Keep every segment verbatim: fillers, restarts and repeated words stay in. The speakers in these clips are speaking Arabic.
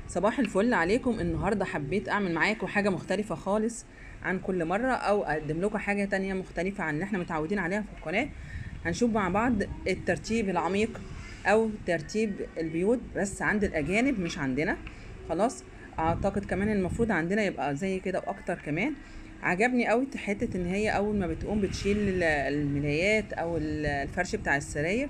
صباح الفل عليكم. النهاردة حبيت أعمل معاكم حاجة مختلفة خالص عن كل مرة، أو أقدم لكم حاجة تانية مختلفة عن اللي احنا متعودين عليها في القناة. هنشوف مع بعض الترتيب العميق أو ترتيب البيوت بس عند الأجانب مش عندنا. خلاص، أعتقد كمان المفروض عندنا يبقى زي كده وأكتر كمان. عجبني قوي حتة إن هي أول ما بتقوم بتشيل الملايات أو الفرش بتاع السراير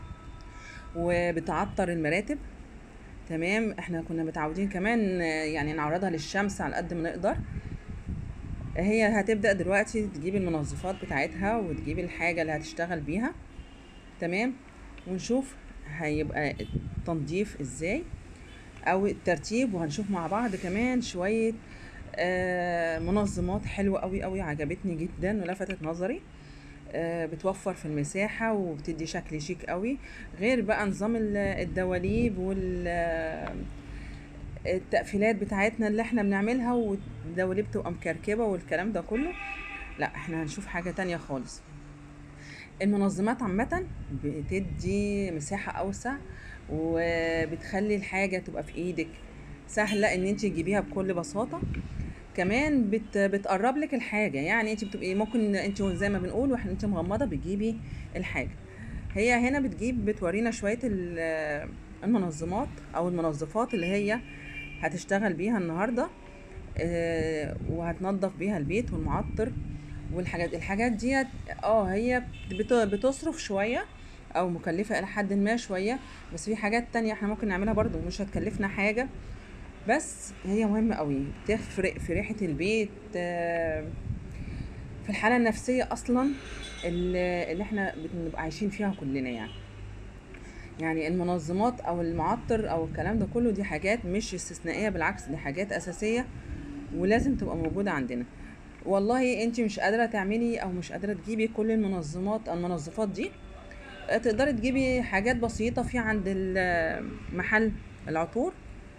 وبتعطر المراتب. تمام، احنا كنا متعودين كمان آه، يعني نعرضها للشمس على قد ما نقدر. هي هتبدأ دلوقتي تجيب المنظفات بتاعتها وتجيب الحاجة اللي هتشتغل بيها. تمام، ونشوف هيبقى التنظيف ازاي او الترتيب، وهنشوف مع بعض كمان شوية آه، منظمات حلوة قوي قوي عجبتني جدا ولفتت نظري. آه، بتوفر في المساحة وبتدي شكل شيك قوي، غير بقى نظام ال- الدواليب وال التقفيلات بتاعتنا اللي احنا بنعملها، والدواليب تبقى مكركبة والكلام ده كله. لا، احنا هنشوف حاجة تانية خالص. المنظمات عامة بتدي مساحة اوسع، وبتخلي الحاجة تبقى في ايدك سهلة ان انت تجيبيها بكل بساطة. كمان بت بتقرب لك الحاجة، يعني انت بتبقي ممكن انت زي ما بنقول واحنا انت مغمضة بتجيبي الحاجة. هي هنا بتجيب بتورينا شوية ال- المنظمات او المنظفات اللي هي هتشتغل بيها النهارده. آه، وهتنظف بيها البيت والمعطر والحاجات الحاجات ديت. اه هي بت- بتصرف شويه او مكلفه الى حد ما شويه، بس في حاجات تانية احنا ممكن نعملها برضو مش هتكلفنا حاجه. بس هي مهمه قوي، بتفرق في ريحه البيت، آه، في الحاله النفسيه اصلا اللي اللي احنا بنبقى عايشين فيها كلنا يعني. يعني المنظمات او المعطر او الكلام ده كله، دي حاجات مش استثنائيه، بالعكس دي حاجات اساسيه ولازم تبقى موجودة عندنا. والله انت مش قادرة تعملي او مش قادرة تجيبي كل المنظمات المنظفات دي، آه، تقدري تجيبي حاجات بسيطة في عند ال- محل العطور.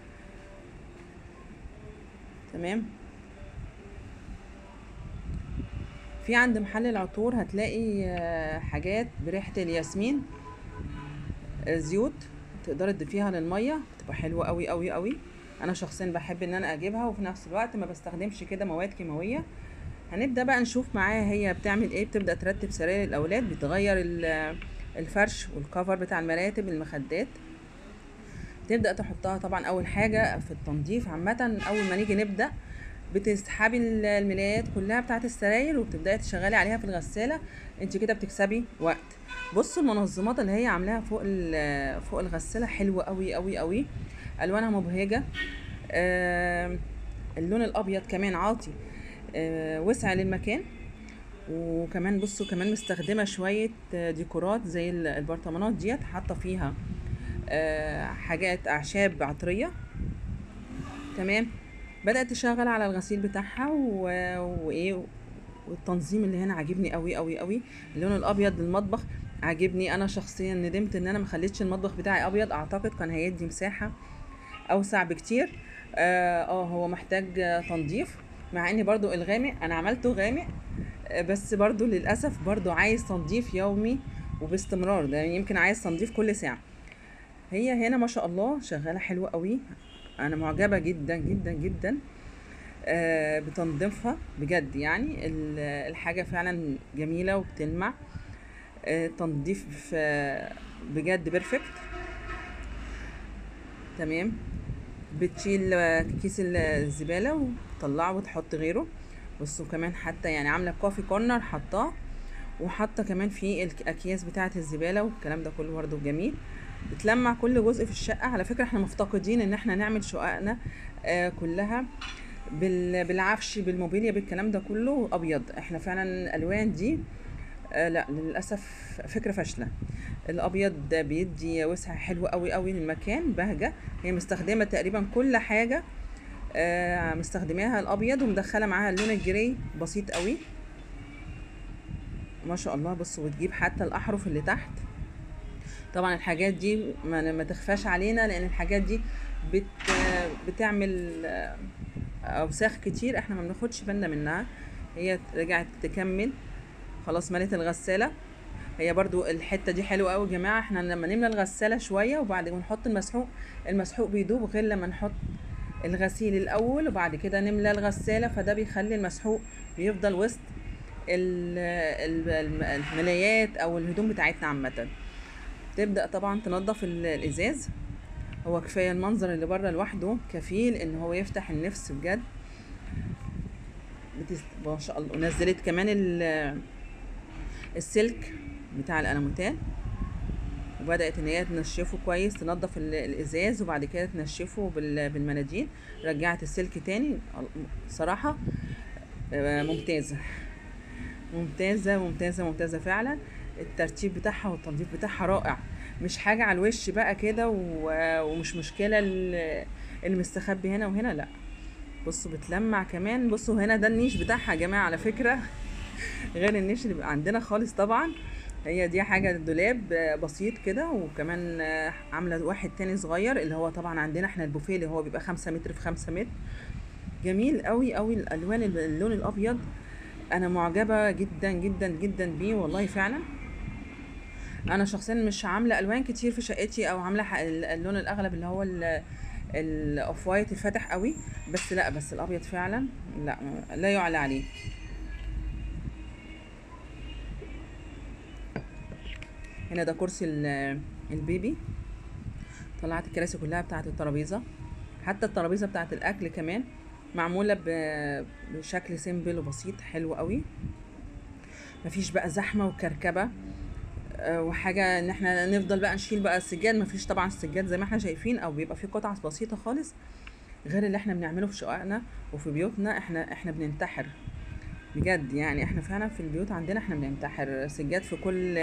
تمام، في عند محل العطور هتلاقي آه، حاجات بريحة الياسمين، آه، زيوت تقدري تضيفيها للمية، بتبقى حلوة قوي قوي قوي. انا شخصيا بحب ان انا اجيبها، وفي نفس الوقت ما بستخدمش كده مواد كيماوية. هنبدأ بقى نشوف معاها هي بتعمل ايه. بتبدأ ترتب سراير الأولاد، بتغير ال- الفرش والكفر بتاع المراتب المخدات. تبدأ تحطها طبعا أول حاجة في التنظيف عامة. أول ما نيجي نبدأ بتسحبي ال- الملايات كلها بتاعت السراير وبتبدأي تشغلي عليها في الغسالة. انت كده بتكسبي وقت. بصوا المنظمات اللي هي عاملاها فوق ال- فوق الغسالة حلوة قوي قوي قوي، ألوانها مبهجة. آم، اللون الأبيض كمان عاطي آه، وسع للمكان. وكمان بصوا كمان مستخدمة شوية آه، ديكورات زي ال- البرطمانات ديت، حاطة فيها آه، حاجات أعشاب عطرية. تمام، بدأت تشغل على الغسيل بتاعها و- وإيه، والتنظيم اللي هنا عاجبني قوي قوي قوي. اللون الأبيض للمطبخ عاجبني. أنا شخصيا ندمت إن أنا مخليتش المطبخ بتاعي أبيض، أعتقد كان هيدي مساحة أوسع بكتير. اه آه، هو محتاج آه، تنظيف، مع اني برضو الغامق انا عملته غامق، بس برضو للأسف برضو عايز تنظيف يومي وباستمرار، ده يعني يمكن عايز تنظيف كل ساعة. هي هنا ما شاء الله شغالة حلوة قوي، أنا معجبة جدا جدا جدا آه، بتنظيفها بجد. يعني ال- الحاجة فعلا جميلة وبتلمع. آه، تنظيف آه، بجد بيرفكت. تمام، بتشيل آه، كيس ال- الزبالة وتطلعه وتحط غيره. بصوا كمان حتى يعني عاملة كوفي كورنر حطاه، وحاطه كمان في الاكياس بتاعه الزباله والكلام ده كله برده جميل. بتلمع كل جزء في الشقه. على فكره احنا مفتقدين ان احنا نعمل شققنا آه كلها بال- بالعفش بالموبيليا بالكلام ده كله ابيض. احنا فعلا الالوان دي آه لا للاسف فكره فاشله. الابيض ده بيدي وسع حلو قوي قوي للمكان، بهجه. هي مستخدمه تقريبا كل حاجه، آه مستخدماها الابيض ومدخله معاها اللون الجري بسيط قوي. ما شاء الله، بصوا بتجيب حتى الاحرف اللي تحت. طبعا الحاجات دي ما, ما تخفاش علينا، لان الحاجات دي بت بتعمل آه، اوساخ كتير احنا ما بناخدش بالنا منها. هي رجعت تكمل، خلاص ملت الغسالة. هي برضو الحتة دي حلوة قوي يا جماعة. احنا لما نملى الغسالة شوية وبعد ما نحط المسحوق، المسحوق بيدوب غير لما نحط الغسيل الاول وبعد كده نملى الغسالة، فده بيخلي المسحوق بيفضل وسط ال- ال- الم- الملايات او الهدوم بتاعتنا عامة. تبدأ طبعا تنظف ال- الازاز. هو كفاية المنظر اللي بره لوحده كفيل ان هو يفتح النفس بجد. بتس... ما شاء الله. ونزلت كمان ال- السلك بتاع الألموتال، وبدأت ان هي تنشفه كويس، تنظف ال- الازاز وبعد كده تنشفه بال- بالمناديل. رجعت السلك تاني. صراحة آه، ممتازة ممتازة ممتازة ممتازة فعلا. الترتيب بتاعها والتنظيف بتاعها رائع. مش حاجة على الوش بقى كده و- ومش مشكلة ال- المستخبي هنا وهنا، لا. بصوا بتلمع كمان. بصوا هنا ده النيش بتاعها يا جماعة على فكرة. غير النيش اللي بيبقى عندنا خالص طبعا. هي دي حاجة دولاب بسيط كده، وكمان عاملة واحد تاني صغير اللي هو طبعا عندنا احنا البوفيه اللي هو بيبقى خمسة متر في خمسة متر. جميل قوي قوي. الالوان اللون الابيض انا معجبة جدا جدا جدا بيه والله فعلا. انا شخصيا مش عاملة الوان كتير في شقتي، او عاملة ح- اللون الاغلب اللي هو ال- الاوف وايت الفاتح قوي. بس لا، بس الابيض فعلا لا لا يعلى عليه. هنا ده كرسي ال- البيبي. طلعت الكراسي كلها بتاعه الترابيزه. حتى الترابيزه بتاعه الاكل كمان معموله ب- بشكل سيمبل وبسيط حلو قوي. مفيش بقى زحمه وكركبه. آه، وحاجه ان احنا نفضل بقى نشيل بقى السجاد. مفيش طبعا السجاد زي ما احنا شايفين، او بيبقى في قطع بسيطه خالص. غير اللي احنا بنعمله في شققنا وفي بيوتنا. احنا احنا بننتحر بجد يعني. احنا فعلا في البيوت عندنا احنا بننتحر سجاد في كل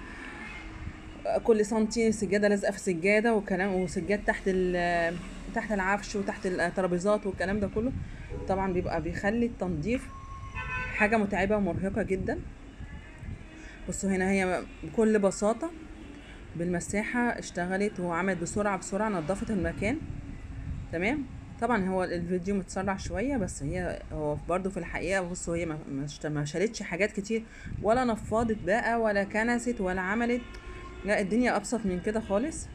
كل سنتي. سجاده لازقه في سجاده وكلام، وسجاد تحت ال تحت العفش وتحت الترابيزات والكلام ده كله. طبعا بيبقى بيخلي التنظيف حاجه متعبه ومرهقه جدا. بصوا هنا هي بكل بساطه بالمساحه اشتغلت وعملت بسرعه بسرعه، نظفت المكان. تمام. طبعا هو الفيديو متسرع شويه، بس هي هو برضو في الحقيقه. بصوا هي ما ما شالتش حاجات كتير، ولا نفضت بقى ولا كنست ولا عملت. لا، الدنيا ابسط من كده خالص.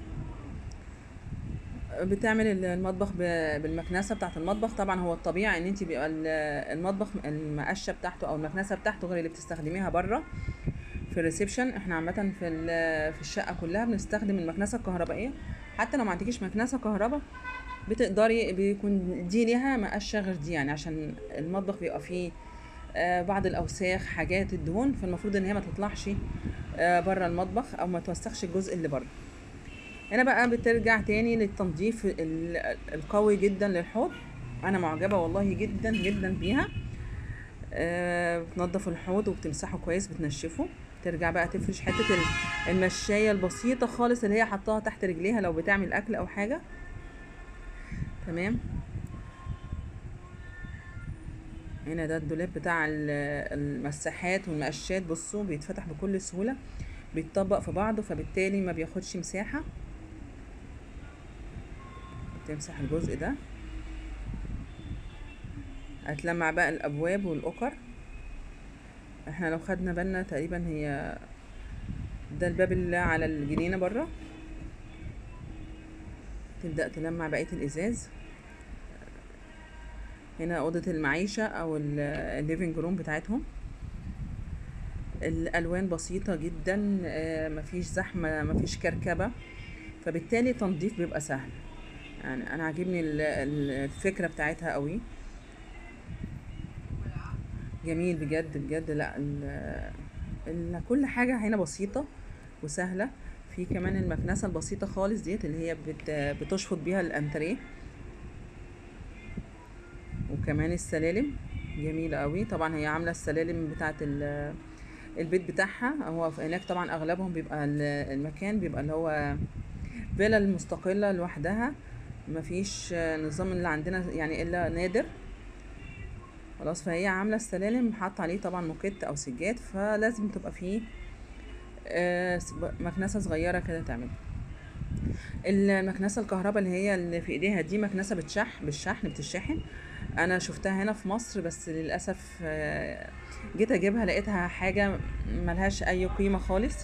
بتعمل المطبخ ب- بالمكنسه بتاعه المطبخ. طبعا هو الطبيعي ان انت بيبقى ال- المطبخ المقشه بتاعته او المكنسه بتاعته غير اللي بتستخدميها بره في الريسبشن. احنا عامه في ال- في الشقه كلها بنستخدم المكنسه الكهربائيه. حتى لو ما عندكيش مكنسه كهرباء بتقدري بيكون دي ليها مقشه غير دي، يعني عشان المطبخ بيبقى فيه آه، بعض الاوساخ حاجات الدهون، فالمفروض ان هي ما تطلعش آه، بره المطبخ او ما توسخش الجزء اللي بره. هنا بقى بترجع تاني للتنظيف ال- القوي جدا للحوض. انا معجبه والله جدا جدا بيها. آه بتنضف الحوض وبتمسحه كويس، بتنشفه. ترجع بقى تفرش حته ال- المشايه البسيطه خالص اللي هي حطاها تحت رجليها لو بتعمل اكل او حاجه. تمام. هنا ده الدولاب بتاع ال- المساحات والمقشات. بصوا بيتفتح بكل سهوله، بيتطبق في بعضه، فبالتالي ما بياخدش مساحه. تمسح الجزء ده. هتلمع بقى الابواب والاوكر. احنا لو خدنا بالنا تقريبا هي ده الباب اللي على الجنينه بره. تبدأ تلمع بقية الازاز. هنا اوضة المعيشة او الليفينج روم بتاعتهم. الالوان بسيطة جدا. آه، مفيش زحمة مفيش كركبة، فبالتالي التنظيف بيبقى سهل. يعني انا عاجبني ال- ال- الفكرة بتاعتها قوي. جميل بجد بجد. لا ال- ال- كل حاجة هنا بسيطة وسهلة. في كمان المكنسة البسيطة خالص ديت اللي هي بت بتشفط بيها الانتريه. وكمان السلالم جميلة قوي. طبعا هي عاملة السلالم بتاعة ال- البيت بتاعها. هو في- هناك طبعا اغلبهم بيبقى ال- المكان بيبقى اللي هو فيلا المستقلة لوحدها. مفيش نظام اللي عندنا يعني الا نادر. خلاص، فهي عاملة السلالم حاطة عليه طبعا موكيت او سجاد، فلازم تبقى فيه آه، س- مكنسة صغيرة كده تعمل. المكنسة الكهرباء اللي هي اللي في ايديها دي مكنسة بتشح بالشحن بتشحن. انا شفتها هنا في مصر بس للاسف آه، جيت اجيبها لقيتها حاجة ملهاش اي قيمة خالص،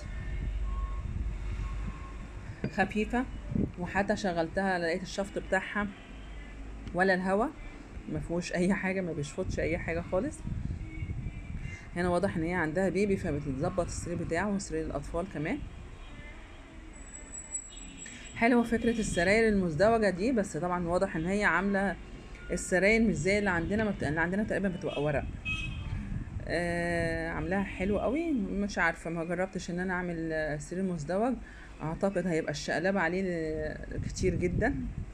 خفيفة. وحتى شغلتها لقيت الشفط بتاعها ولا الهوا، ما فيهوش اي حاجه، ما بيشفطش اي حاجه خالص. هنا واضح ان هي عندها بيبي فبتظبط السرير بتاعه وسرير الاطفال كمان. حلوه فكره السراير المزدوجه دي، بس طبعا واضح ان هي عامله السراير مش زي اللي عندنا، ما بت... اللي عندنا تقريبا بتبقى ورق. آه عاملاها حلو قوي. مش عارفه، ما جربتش ان انا اعمل آه، سرير مزدوج. اعتقد هيبقى الشقلاب عليه ل- كتير جدا.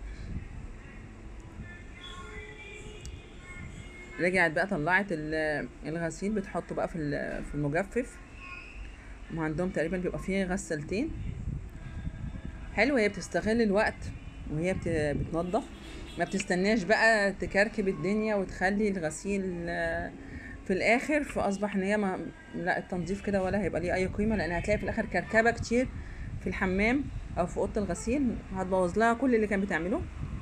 رجعت بقى طلعت ال- الغسيل، بتحطه بقى في ال- في المجفف، وعندهم تقريبا بيبقى فيه غسالتين. حلوه، هي بتستغل الوقت وهي بت- بتنظف، ما بتستناش بقى تكركب الدنيا وتخلي الغسيل آه، في الاخر. فاصبح ان هي ما لا التنظيف كده ولا هيبقى ليه اي قيمه، لان هتلاقي في الاخر كركبه كتير في الحمام او في اوضه الغسيل، هتبوظ لها كل اللي كان بتعمله.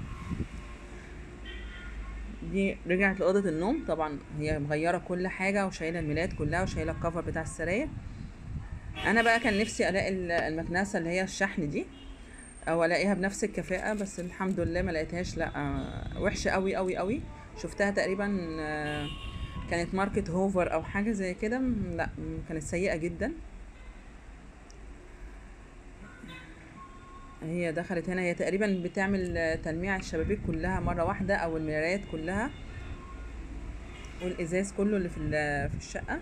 دي رجعت لاوضه النوم، طبعا هي مغيره كل حاجه وشايله الملايات كلها وشايله الكفر بتاع السراير. انا بقى كان نفسي الاقي ال- المكنسه اللي هي الشحن دي، او الاقيها بنفس الكفاءة، بس الحمد لله ما لقيتهاش. لا آه، وحشة قوي قوي قوي. شفتها تقريبا آه، كانت ماركت هوفر او حاجة زي كده، م- لا م، كانت سيئة جدا. هي دخلت هنا، هي تقريبا بتعمل آه، تلميع الشبابيك كلها مرة واحدة او المرايات كلها والازاز كله اللي في ال- في الشقة.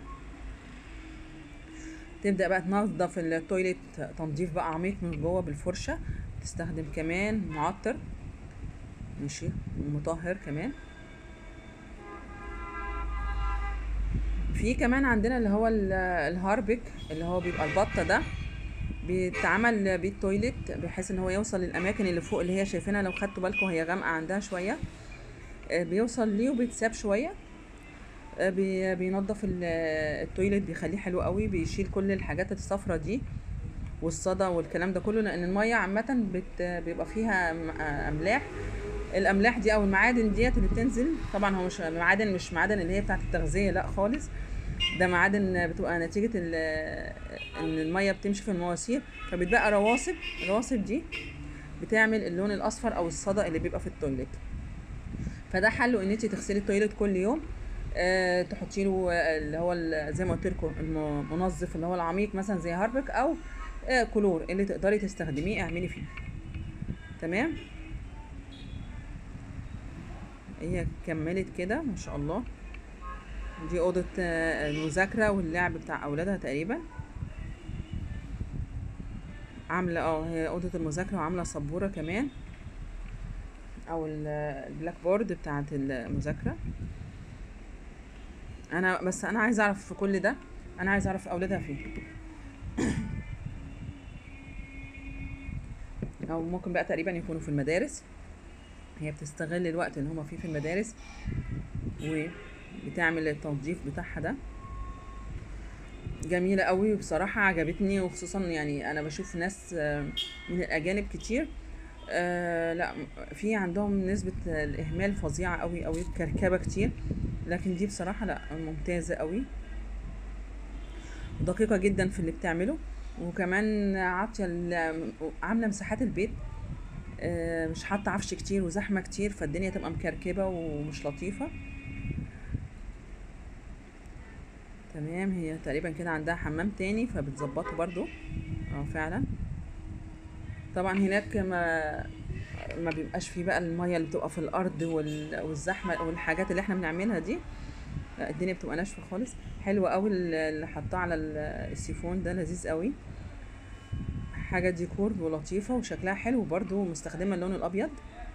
تبدأ بقى تنظف التويليت تنظيف بقى عميق من جوه بالفرشة. تستخدم كمان معطر، ماشي، ومطهر كمان. في كمان عندنا اللي هو ال- الهاربك، اللي هو بيبقى البطة ده، بيتعمل بيه التويليت بحيث ان هو يوصل للاماكن اللي فوق اللي هي شايفينها. لو خدتوا بالكم هي غامقة عندها شوية، آه، بيوصل ليه وبيتساب شوية. آه، بي- بينضف ال- التويليت، بيخليه حلو قوي، بيشيل كل الحاجات الصفرة دي والصدى والكلام ده كله، لان المية عامة بت- بيبقى فيها م- آه، املاح. الاملاح دي او المعادن ديت اللي بتنزل، طبعا هو مش معادن، مش معادن اللي هي بتاعت التغذية، لا خالص. ده معادن بتبقى نتيجة ال- ان المية بتمشي في المواسير، فبتبقى رواسب. الرواسب دي بتعمل اللون الاصفر او الصدى اللي بيبقى في التويليت. فده حله ان انت تغسلي التويليت كل يوم. أه تحطي له اللي هو ال- زي ما قلت لكم المنظف اللي هو العميق، مثلا زي هاربك او أه كلور اللي تقدري تستخدميه، اعملي فيه. تمام. هي كملت كده ما شاء الله. دي اوضه آه، المذاكره واللعب بتاع اولادها تقريبا. عامله اه هي اوضه المذاكره، وعامله سبوره كمان، او ال- البلاك بورد بتاعه المذاكره. انا بس انا عايزه اعرف في كل ده، انا عايزه اعرف اولادها فين. او ممكن بقى تقريبا يكونوا في المدارس. هي بتستغل الوقت اللي هما فيه في المدارس وبتعمل التنظيف بتاعها ده. جميله قوي بصراحه، عجبتني. وخصوصا يعني انا بشوف ناس آه، من الاجانب كتير، آه لا في عندهم نسبة الإهمال فظيعة قوي قوي، كركبة كتير. لكن دي بصراحة لا، ممتازة قوي، دقيقة جدا في اللي بتعمله. وكمان عاطية ال- عاملة مساحات البيت، آه مش حاطة عفش كتير وزحمة كتير، فالدنيا تبقى مكركبة ومش لطيفة. تمام. هي تقريبا كده عندها حمام تاني فبتظبطه برضو. اه فعلا. طبعا هناك ما ما بيبقاش فيه بقى المية اللي بتبقى في الأرض وال- والزحمة والحاجات اللي احنا بنعملها دي. لا الدنيا بتبقى ناشفه خالص. حلوه قوي اللي حطاه على ال- السيفون ده، لذيذ قوي. حاجه ديكور ولطيفه وشكلها حلو برضو، مستخدمه اللون الابيض.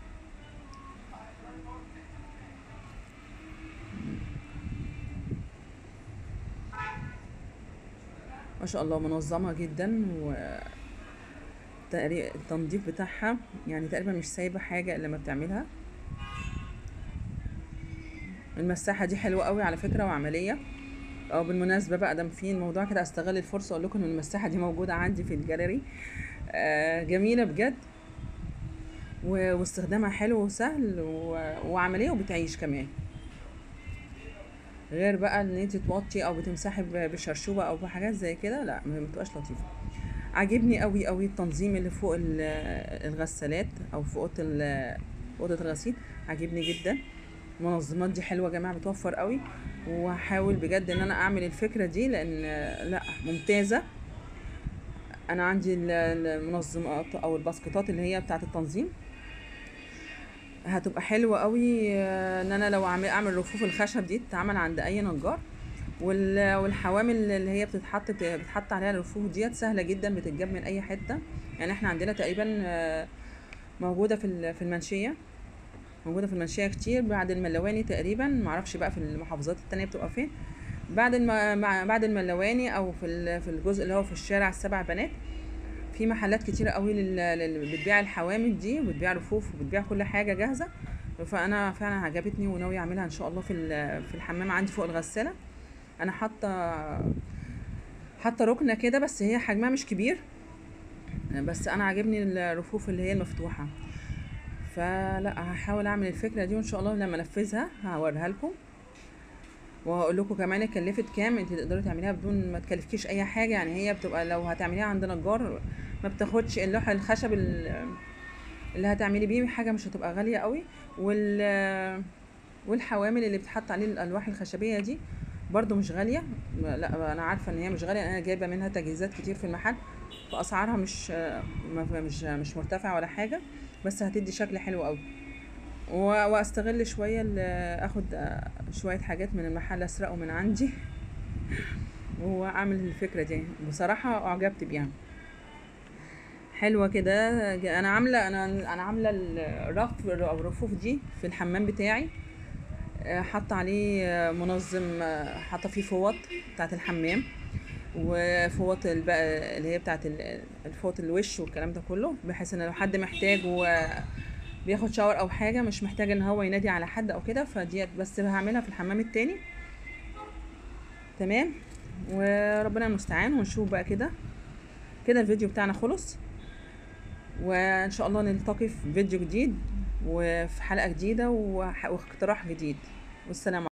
ما شاء الله منظمه جدا. والتنظيف بتاعها يعني تقريبا مش سايبه حاجه الا لما بتعملها. المساحه دي حلوه قوي على فكره وعمليه. اه بالمناسبه بقى دام في الموضوع كده، استغل الفرصه اقول لكم ان المساحه دي موجوده عندي في الجاليري. آه جميله بجد، و- واستخدامها حلو وسهل و- وعمليه وبتعيش كمان. غير بقى ان انت توطي او بتمسحي ب- بشرشوبه او بحاجات زي كده، لا ما بتبقاش لطيفه. عاجبني قوي قوي التنظيم اللي فوق ال- الغسالات او في اوضه ال- اوضه الغسيل. عاجبني جدا. المنظمات دي حلوه يا جماعه، بتوفر قوي. وهحاول بجد ان انا اعمل الفكره دي، لان لا ممتازه. انا عندي ال- المنظمات او الباسكتات اللي هي بتاعه التنظيم، هتبقى حلوه قوي. آه، ان انا لو اعمل اعمل رفوف الخشب دي تتعمل عند اي نجار. وال- والحوامل اللي هي بتتحط بتتحط عليها الرفوف ديت سهله جدا، بتتجاب من اي حته. يعني احنا عندنا تقريبا آه، موجوده في ال- في المنشيه. موجوده في المنشيه كتير، بعد الملواني تقريبا، معرفش بقى في المحافظات التانية بتبقى فين. بعد الم... مع- بعد الملواني او في ال- في الجزء اللي هو في الشارع السبع بنات، في محلات كتيرة قوي لل... لل... بتبيع الحوامل دي، وبتبيع رفوف، وبتبيع كل حاجة جاهزة. فانا فعلا عجبتني وناوية اعملها ان شاء الله في ال- في الحمام عندي فوق الغسالة. انا حاطة حاطة ركنة كده، بس هي حجمها مش كبير. بس انا عاجبني الرفوف اللي هي المفتوحة. فلا هحاول اعمل الفكرة دي، وان شاء الله لما انفذها هوريها لكم. وهقول لكم كمان اتكلفت كام. انت تقدري تعمليها بدون ما تكلفكيش اي حاجه. يعني هي بتبقى لو هتعمليها عند نجار ما بتاخدش اللوح الخشب ال- اللي هتعملي بيه حاجه، مش هتبقى غاليه قوي. وال والحوامل اللي بتحط عليه الالواح الخشبيه دي برضو مش غاليه. لا انا عارفه ان هي مش غاليه، انا جايبه منها تجهيزات كتير في المحل، فاسعارها مش ما- مش مش مرتفعه ولا حاجه. بس هتدي شكل حلو قوي. و- واستغل شويه ال- اخد شويه حاجات من المحل اسرقه من عندي واعمل الفكره دي. بصراحه اعجبت بيها، حلوه كده. انا عامله انا انا عامله الرف او الرفوف دي في الحمام بتاعي. آه، حاطه عليه آه، منظم، آه، حاطه فيه فوط بتاعه الحمام، وفوط الب- اللي هي بتاعه ال- الفوط الوش والكلام ده كله، بحيث ان لو حد محتاج وبياخد شاور او حاجه مش محتاج ان هو ينادي على حد او كده. فديت بس هعملها في الحمام التاني. تمام. وربنا المستعان. ونشوف بقى كده. كده الفيديو بتاعنا خلص، وان شاء الله نلتقي في فيديو جديد وفي حلقة جديدة وح- واقتراح جديد. والسلام